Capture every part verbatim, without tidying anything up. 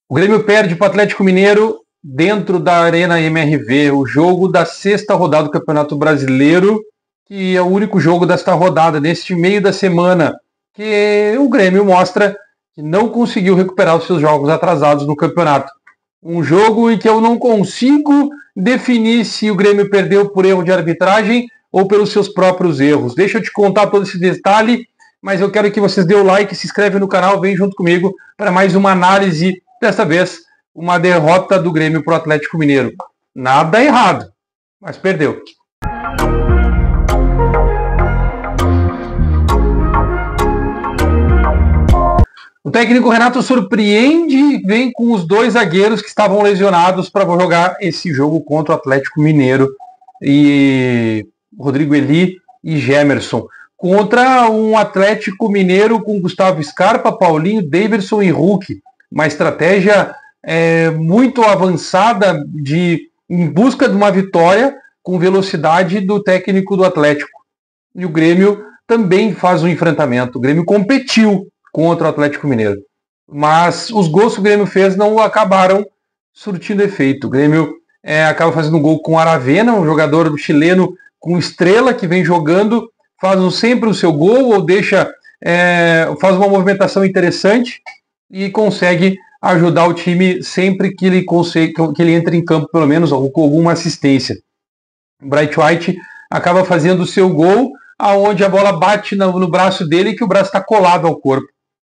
O Grêmio perde para o Atlético Mineiro dentro da Arena M R V, o jogo da sexta rodada do Campeonato Brasileiro, que é o único jogo desta rodada, neste meio da semana, que o Grêmio mostra que não conseguiu recuperar os seus jogos atrasados no campeonato. Um jogo em que eu não consigo definir se o Grêmio perdeu por erro de arbitragem ou pelos seus próprios erros. Deixa eu te contar todo esse detalhe, mas eu quero que vocês dêem o like, se inscrevem no canal, vem junto comigo para mais uma análise. Desta vez, uma derrota do Grêmio para o Atlético Mineiro. Nada errado, mas perdeu. O técnico Renato surpreende e vem com os dois zagueiros que estavam lesionados para jogar esse jogo contra o Atlético Mineiro. E Rodrigo Eli e Gemerson. Contra um Atlético Mineiro com Gustavo Scarpa, Paulinho, Daverson e Hulk. Uma estratégia é, muito avançada de, em busca de uma vitória com velocidade do técnico do Atlético. E o Grêmio também faz um enfrentamento. O Grêmio competiu contra o Atlético Mineiro. Mas os gols que o Grêmio fez não acabaram surtindo efeito. O Grêmio é, acaba fazendo um gol com o Aravena, um jogador chileno com estrela que vem jogando, faz sempre o seu gol ou deixa, é, faz uma movimentação interessante e consegue ajudar o time sempre que ele, consegue, que ele entra em campo, pelo menos, ou com alguma assistência. O Bright White acaba fazendo o seu gol, aonde a bola bate no, no braço dele e que o braço está colado ao corpo.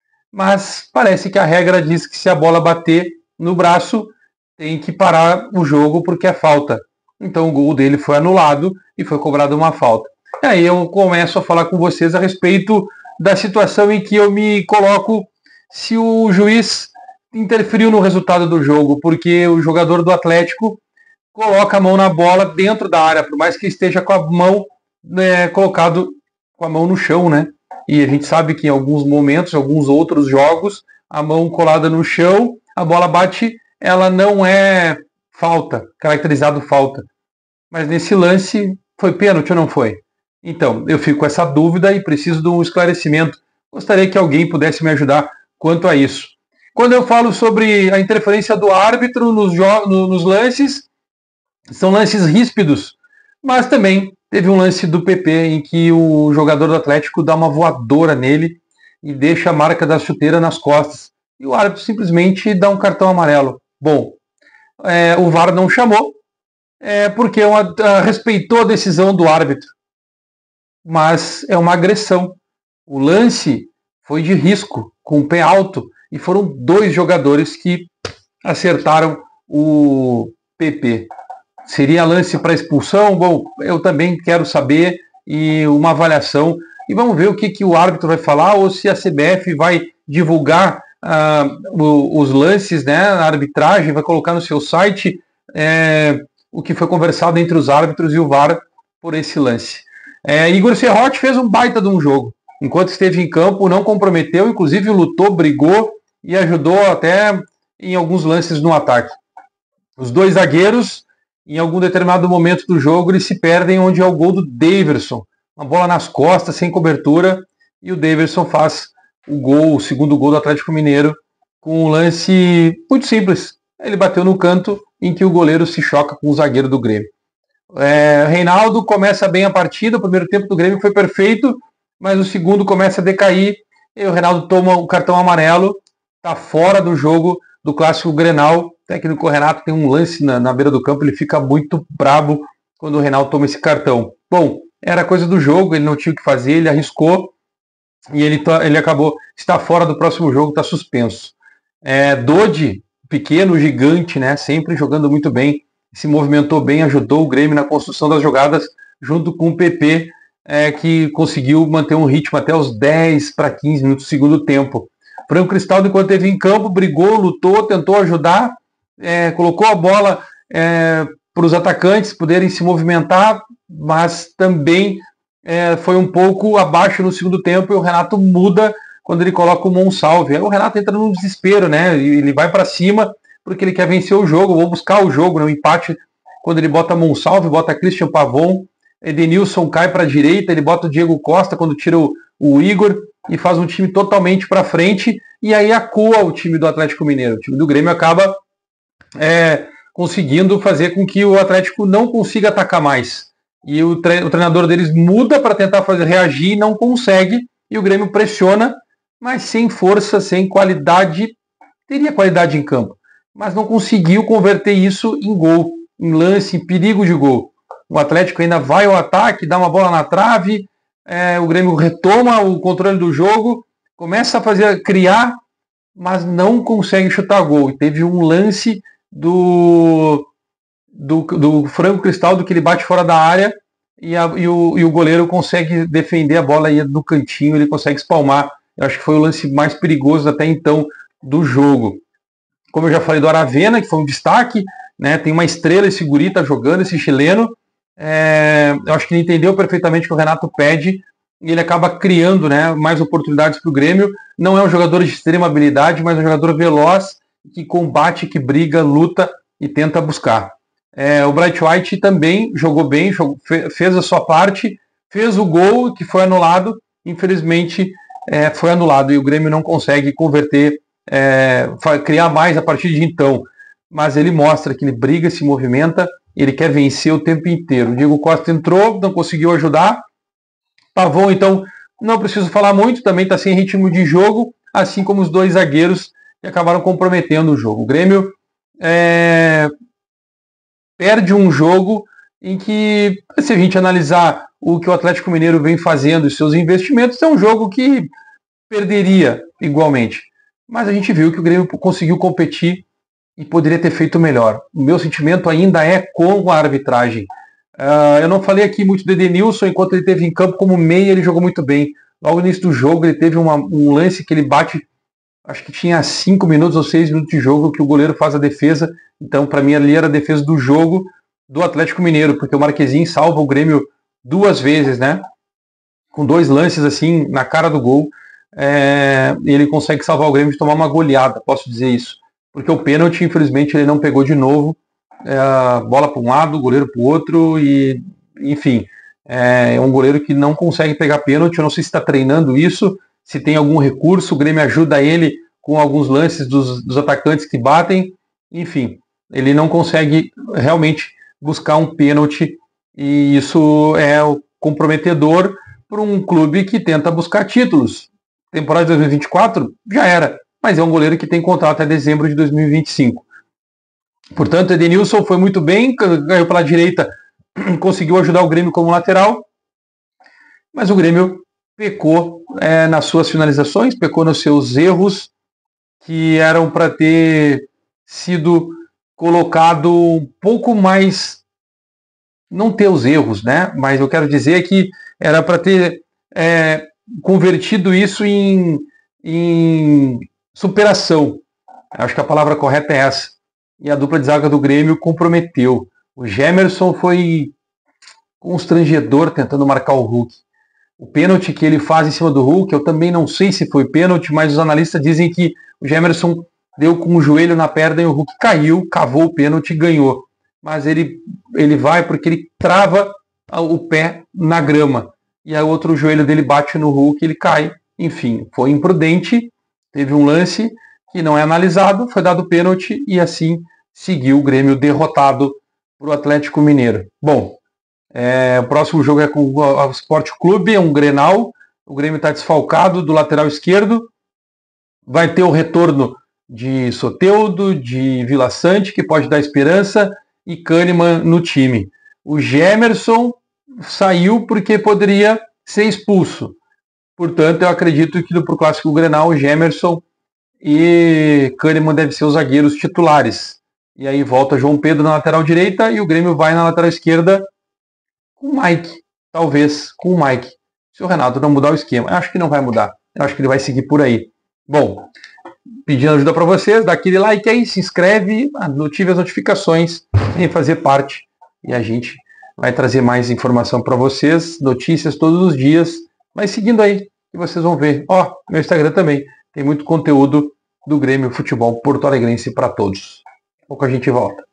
Mas parece que a regra diz que se a bola bater no braço, tem que parar o jogo porque é falta. Então o gol dele foi anulado e foi cobrada uma falta. E aí eu começo a falar com vocês a respeito da situação em que eu me coloco se o juiz interferiu no resultado do jogo, porque o jogador do Atlético coloca a mão na bola dentro da área, por mais que esteja com a mão né, colocado com a mão no chão, né? E a gente sabe que em alguns momentos, em alguns outros jogos, a mão colada no chão, a bola bate, ela não é falta, caracterizado falta. Mas nesse lance, foi pênalti ou não foi? Então, eu fico com essa dúvida e preciso de um esclarecimento. Gostaria que alguém pudesse me ajudar quanto a isso. Quando eu falo sobre a interferência do árbitro nos, nos lances, são lances ríspidos, mas também teve um lance do P P em que o jogador do Atlético dá uma voadora nele e deixa a marca da chuteira nas costas. E o árbitro simplesmente dá um cartão amarelo. Bom, é, o V A R não chamou, é, porque uma, a, respeitou a decisão do árbitro. Mas é uma agressão. O lance foi de risco, com o pé alto, e foram dois jogadores que acertaram o P P. Seria lance para expulsão? Bom, eu também quero saber e uma avaliação. E vamos ver o que, que o árbitro vai falar ou se a C B F vai divulgar ah, o, os lances, né, a arbitragem, vai colocar no seu site é, o que foi conversado entre os árbitros e o V A R por esse lance. É, Igor Serrote fez um baita de um jogo. Enquanto esteve em campo, não comprometeu, inclusive lutou, brigou e ajudou até em alguns lances no ataque. Os dois zagueiros, em algum determinado momento do jogo, eles se perdem onde é o gol do Daverson. Uma bola nas costas, sem cobertura, e o Daverson faz o gol, o segundo gol do Atlético Mineiro, com um lance muito simples. Ele bateu no canto em que o goleiro se choca com o zagueiro do Grêmio. É, Reinaldo começa bem a partida, o primeiro tempo do Grêmio foi perfeito, mas o segundo começa a decair, e o Reinaldo toma o cartão amarelo, está fora do jogo do Clássico Grenal. O técnico Renato tem um lance na, na beira do campo, ele fica muito brabo quando o Reinaldo toma esse cartão. Bom, era coisa do jogo, ele não tinha o que fazer, ele arriscou, e ele, ele acabou, está fora do próximo jogo, está suspenso. É, Dodi, pequeno, gigante, né, sempre jogando muito bem, se movimentou bem, ajudou o Grêmio na construção das jogadas, junto com o P P, é, que conseguiu manter um ritmo até os dez para quinze minutos do segundo tempo. Franco Cristaldo, enquanto esteve em campo, brigou, lutou, tentou ajudar, é, colocou a bola é, para os atacantes poderem se movimentar, mas também é, foi um pouco abaixo no segundo tempo, e o Renato muda quando ele coloca o Monsalve. Aí o Renato entra num desespero, né? Ele vai para cima, porque ele quer vencer o jogo, ou buscar o jogo, né? O empate, quando ele bota Monsalve, bota Christian Pavon, Edenilson cai para a direita, ele bota o Diego Costa quando tira o, o Igor e faz um time totalmente para frente, e aí acua o time do Atlético Mineiro. O time do Grêmio acaba é, conseguindo fazer com que o Atlético não consiga atacar mais. E o, tre o treinador deles muda para tentar fazer reagir e não consegue, e o Grêmio pressiona, mas sem força, sem qualidade. Teria qualidade em campo, mas não conseguiu converter isso em gol, em lance, em perigo de gol. O Atlético ainda vai ao ataque, dá uma bola na trave, é, o Grêmio retoma o controle do jogo, começa a fazer, criar, mas não consegue chutar gol. E teve um lance do, do, do Franco Cristaldo que ele bate fora da área e, a, e, o, e o goleiro consegue defender a bola aí no cantinho, ele consegue espalmar. Eu acho que foi o lance mais perigoso até então do jogo. Como eu já falei do Aravena, que foi um destaque, né, tem uma estrela, esse guri tá jogando, esse chileno. É, eu acho que ele entendeu perfeitamente o que o Renato pede e ele acaba criando, né, mais oportunidades para o Grêmio. Não é um jogador de extrema habilidade, mas é um jogador veloz, que combate, que briga, luta e tenta buscar. É, o Bright White também jogou bem, jogou, fez a sua parte, fez o gol que foi anulado, infelizmente é, foi anulado e o Grêmio não consegue converter, é, criar mais a partir de então. Mas ele mostra que ele briga, se movimenta, ele quer vencer o tempo inteiro. O Diego Costa entrou, não conseguiu ajudar. Pavon, então, não preciso falar muito, também está sem ritmo de jogo, assim como os dois zagueiros que acabaram comprometendo o jogo. O Grêmio é, perde um jogo em que, se a gente analisar o que o Atlético Mineiro vem fazendo e seus investimentos, é um jogo que perderia igualmente. Mas a gente viu que o Grêmio conseguiu competir e poderia ter feito melhor. O meu sentimento ainda é com a arbitragem. Uh, eu não falei aqui muito do Edenilson, enquanto ele esteve em campo como meia, ele jogou muito bem. Logo no início do jogo, ele teve uma, um lance que ele bate, acho que tinha cinco minutos ou seis minutos de jogo, que o goleiro faz a defesa. Então, para mim, ali era a defesa do jogo do Atlético Mineiro, porque o Marquezinho salva o Grêmio duas vezes, né? Com dois lances assim, na cara do gol. É, ele consegue salvar o Grêmio de tomar uma goleada, posso dizer isso. Porque o pênalti, infelizmente, ele não pegou de novo. É, bola para um lado, goleiro para o outro, e enfim, é um goleiro que não consegue pegar pênalti. Eu não sei se está treinando isso, se tem algum recurso, o Grêmio ajuda ele com alguns lances dos, dos atacantes que batem, enfim, ele não consegue realmente buscar um pênalti, e isso é comprometedor para um clube que tenta buscar títulos. Temporada de dois mil e vinte e quatro já era, mas é um goleiro que tem contrato até dezembro de dois mil e vinte e cinco. Portanto, Edenilson foi muito bem, ganhou pela direita, conseguiu ajudar o Grêmio como lateral, mas o Grêmio pecou é, nas suas finalizações, pecou nos seus erros, que eram para ter sido colocado um pouco mais, não ter os erros, né? Mas eu quero dizer que era para ter é, convertido isso em, em superação. Acho que a palavra correta é essa. E a dupla de zaga do Grêmio comprometeu. O Gemerson foi constrangedor tentando marcar o Hulk. O pênalti que ele faz em cima do Hulk, eu também não sei se foi pênalti, mas os analistas dizem que o Gemerson deu com o joelho na perna e o Hulk caiu, cavou o pênalti e ganhou. Mas ele, ele vai porque ele trava o pé na grama. E aí o outro joelho dele bate no Hulk e ele cai. Enfim, foi imprudente. Teve um lance que não é analisado, foi dado pênalti e assim seguiu o Grêmio derrotado para o Atlético Mineiro. Bom, é, o próximo jogo é com o Sport Clube, é um Grenal. O Grêmio está desfalcado do lateral esquerdo. Vai ter o retorno de Soteldo, de Vila Sante, que pode dar esperança, e Kahneman no time. O Gemerson saiu porque poderia ser expulso. Portanto, eu acredito que para o Clássico Grenal, o Gemerson e Kahneman devem ser os zagueiros titulares. E aí volta João Pedro na lateral direita e o Grêmio vai na lateral esquerda com o Mike. Talvez com o Mike. Se o Renato não mudar o esquema. Eu acho que não vai mudar. Eu acho que ele vai seguir por aí. Bom, pedindo ajuda para vocês, dá aquele like aí, se inscreve, ative as notificações, vem fazer parte. E a gente vai trazer mais informação para vocês, notícias todos os dias. Mas seguindo aí, que vocês vão ver. Ó, meu Instagram também. Tem muito conteúdo do Grêmio Futebol Porto Alegrense para todos. Daqui a pouco a gente volta.